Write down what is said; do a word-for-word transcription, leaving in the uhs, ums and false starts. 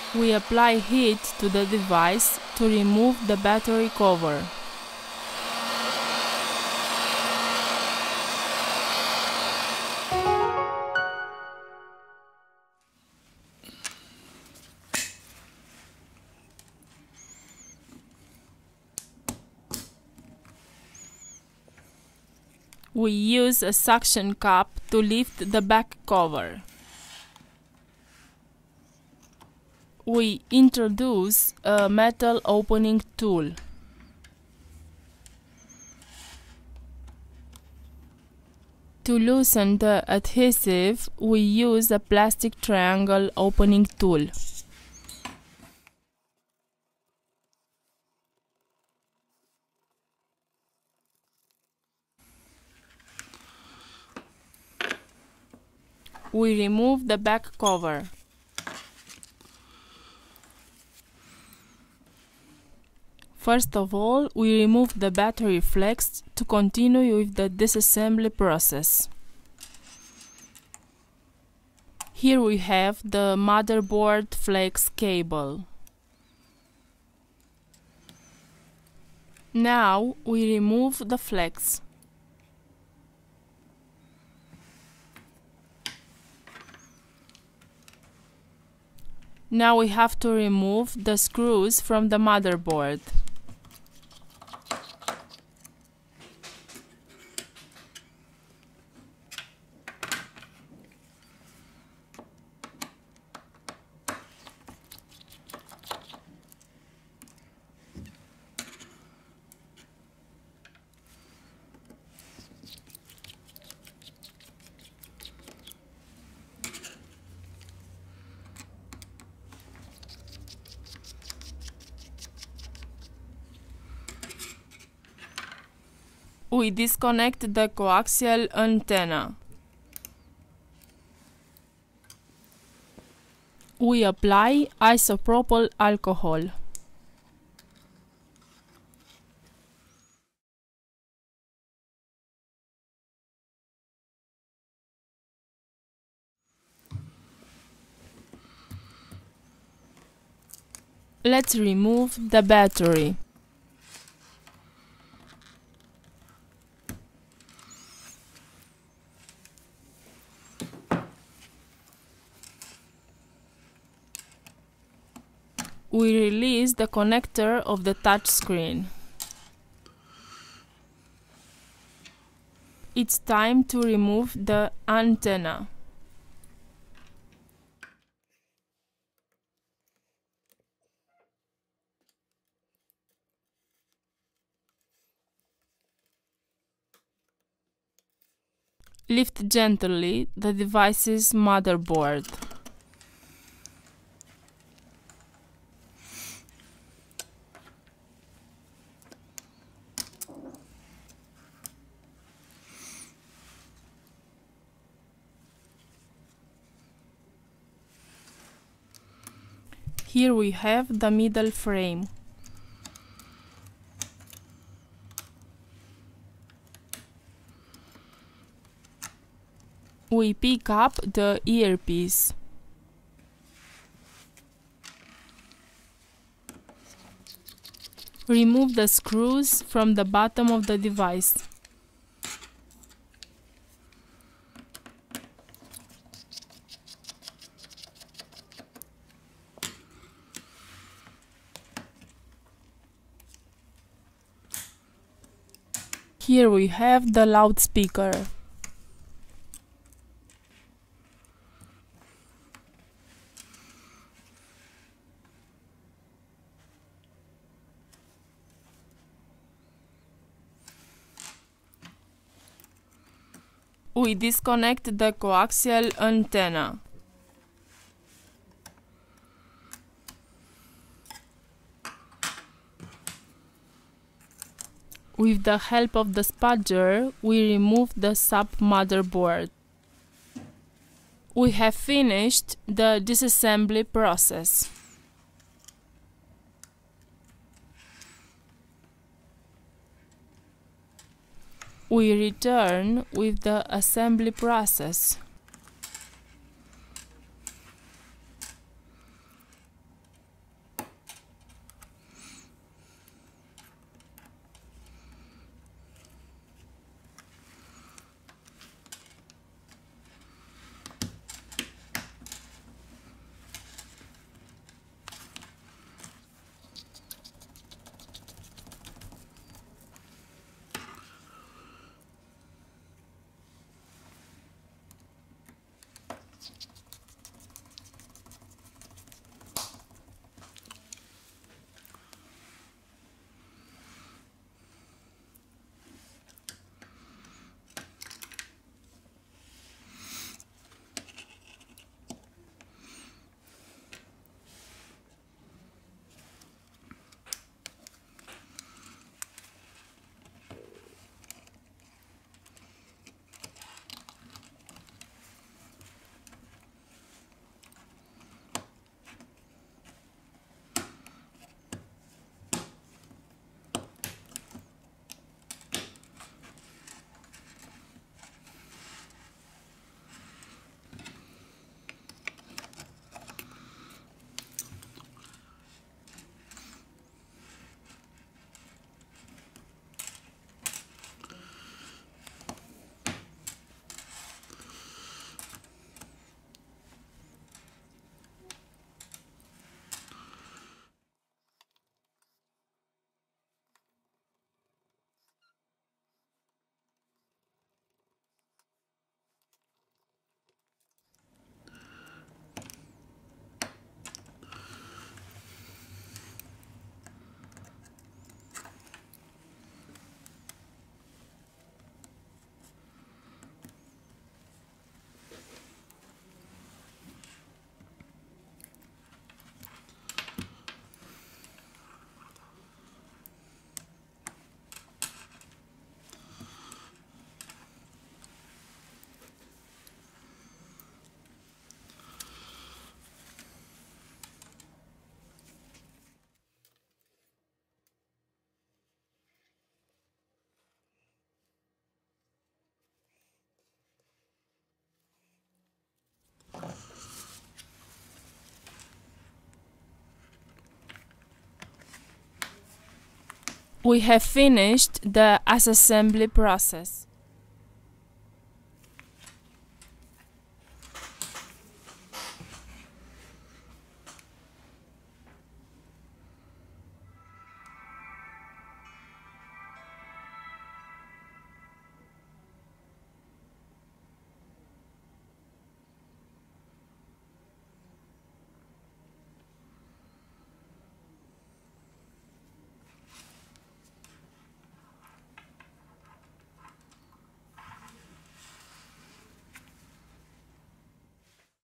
We apply heat to the device to remove the battery cover. We use a suction cup to lift the back cover. We introduce a metal opening tool. To loosen the adhesive, we use a plastic triangle opening tool. We remove the back cover. First of all, we remove the battery flex to continue with the disassembly process. Here we have the motherboard flex cable. Now we remove the flex. Now we have to remove the screws from the motherboard. We disconnect the coaxial antenna. We apply isopropyl alcohol. Let's remove the battery. We release the connector of the touchscreen. It's time to remove the antenna. Lift gently the device's motherboard. Here we have the middle frame. We pick up the earpiece. Remove the screws from the bottom of the device. Here we have the loudspeaker. We disconnect the coaxial antenna. With the help of the spudger, we remove the sub-motherboard. We have finished the disassembly process. We return with the assembly process. We have finished the assembly process.